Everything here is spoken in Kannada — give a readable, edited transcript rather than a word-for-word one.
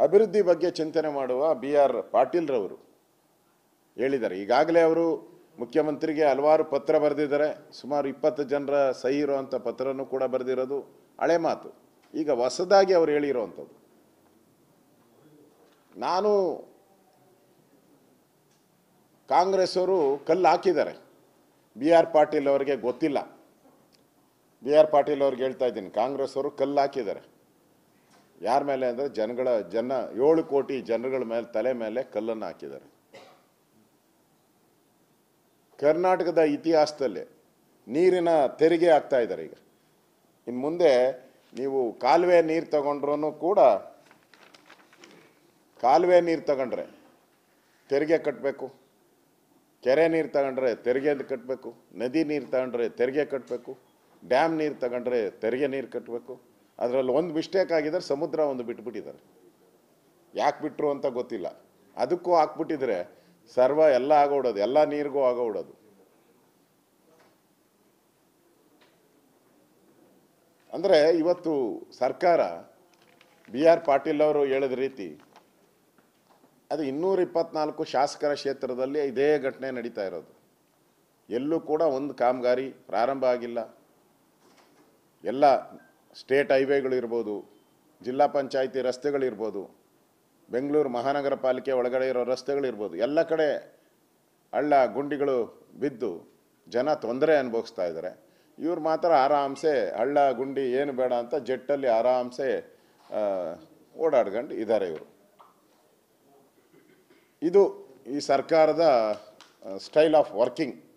ಅಭಿವೃದ್ಧಿ ಬಗ್ಗೆ ಚಿಂತನೆ ಮಾಡುವ BR ಪಾಟೀಲ್ರವರು ಹೇಳಿದ್ದಾರೆ. ಈಗಾಗಲೇ ಅವರು ಮುಖ್ಯಮಂತ್ರಿಗೆ ಹಲವಾರು ಪತ್ರ ಬರೆದಿದ್ದಾರೆ. ಸುಮಾರು 20 ಜನರ ಸಹಿ ಇರುವಂಥ ಪತ್ರನೂ ಕೂಡ ಬರೆದಿರೋದು ಹಳೆ ಮಾತು. ಈಗ ಹೊಸದಾಗಿ ಅವರು ಹೇಳಿರುವಂಥದ್ದು, ನಾನು ಕಾಂಗ್ರೆಸ್ ಅವರು ಕಲ್ಲು ಹಾಕಿದ್ದಾರೆ, BR ಪಾಟೀಲ್ ಅವರಿಗೆ ಗೊತ್ತಿಲ್ಲ. BR ಪಾಟೀಲ್ ಅವ್ರಿಗೆ ಹೇಳ್ತಾ ಇದ್ದೀನಿ, ಕಾಂಗ್ರೆಸ್ ಅವರು ಕಲ್ಲು ಹಾಕಿದ್ದಾರೆ. ಯಾರ ಮೇಲೆ ಅಂದರೆ ಜನ 7 ಕೋಟಿ ಜನಗಳ ಮೇಲೆ ತಲೆ ಮೇಲೆ ಕಲ್ಲನ್ನು ಹಾಕಿದ್ದಾರೆ. ಕರ್ನಾಟಕದ ಇತಿಹಾಸದಲ್ಲಿ ನೀರಿನ ತೆರಿಗೆ ಆಗ್ತಾ ಇದ್ದಾರೆ. ಈಗ ಇನ್ನು ಮುಂದೆ ನೀವು ಕಾಲುವೆ ನೀರು ತಗೊಂಡ್ರೂ ಕೂಡ, ಕಾಲುವೆ ನೀರು ತಗೊಂಡ್ರೆ ತೆರಿಗೆ ಕಟ್ಟಬೇಕು, ಕೆರೆ ನೀರು ತಗೊಂಡ್ರೆ ತೆರಿಗೆ ಕಟ್ಟಬೇಕು, ನದಿ ನೀರು ತಗೊಂಡ್ರೆ ತೆರಿಗೆ ಕಟ್ಟಬೇಕು, ಡ್ಯಾಮ್ ನೀರು ತಗೊಂಡ್ರೆ ತೆರಿಗೆ ನೀರು ಕಟ್ಟಬೇಕು. ಅದರಲ್ಲಿ ಒಂದು ಮಿಸ್ಟೇಕ್ ಆಗಿದ್ದಾರೆ, ಸಮುದ್ರ ಒಂದು ಬಿಟ್ಬಿಟ್ಟಿದ್ದಾರೆ. ಯಾಕೆ ಬಿಟ್ಟರು ಅಂತ ಗೊತ್ತಿಲ್ಲ. ಅದಕ್ಕೂ ಹಾಕ್ಬಿಟ್ಟಿದ್ರೆ ಸರ್ವ ಎಲ್ಲ ಆಗೋಡೋದು, ಎಲ್ಲ ನೀರಿಗೂ ಆಗೋಡೋದು. ಅಂದರೆ ಇವತ್ತು ಸರ್ಕಾರ BR ಪಾಟೀಲ್ ಅವರು ಹೇಳಿದ ರೀತಿ ಅದು 224 ಶಾಸಕರ ಕ್ಷೇತ್ರದಲ್ಲಿ ಇದೇ ಘಟನೆ ನಡೀತಾ ಇರೋದು. ಎಲ್ಲೂ ಕೂಡ ಒಂದು ಕಾಮಗಾರಿ ಪ್ರಾರಂಭ ಆಗಿಲ್ಲ. ಎಲ್ಲ ಸ್ಟೇಟ್ ಹೈವೇಗಳಿರ್ಬೋದು, ಜಿಲ್ಲಾ ಪಂಚಾಯಿತಿ ರಸ್ತೆಗಳಿರ್ಬೋದು, ಬೆಂಗಳೂರು ಮಹಾನಗರ ಪಾಲಿಕೆ ಒಳಗಡೆ ಇರೋ ರಸ್ತೆಗಳಿರ್ಬೋದು, ಎಲ್ಲ ಕಡೆ ಹಳ್ಳ ಗುಂಡಿಗಳು ಬಿದ್ದು ಜನ ತೊಂದರೆ ಅನುಭವಿಸ್ತಾ ಇದ್ದಾರೆ. ಇವ್ರು ಮಾತ್ರ ಆರಾಮ್ಸೆ ಹಳ್ಳ ಗುಂಡಿ ಏನು ಬೇಡ ಅಂತ ಜೆಟ್ಟಲ್ಲಿ ಆರಾಮ್ಸೆ ಓಡಾಡ್ಕೊಂಡು ಇದ್ದಾರೆ ಇವರು. ಇದು ಈ ಸರ್ಕಾರದ ಸ್ಟೈಲ್ ಆಫ್ ವರ್ಕಿಂಗ್.